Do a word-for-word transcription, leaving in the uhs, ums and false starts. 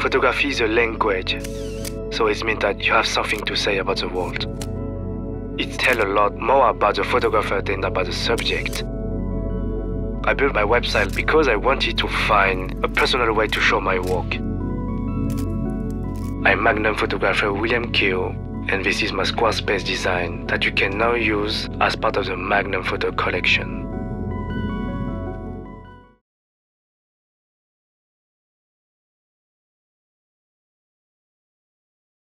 Photography is a language, so it means that you have something to say about the world. It tells a lot more about the photographer than about the subject. I built my website because I wanted to find a personal way to show my work. I'm Magnum photographer William Keogh, and this is my Squarespace design that you can now use as part of the Magnum photo collection.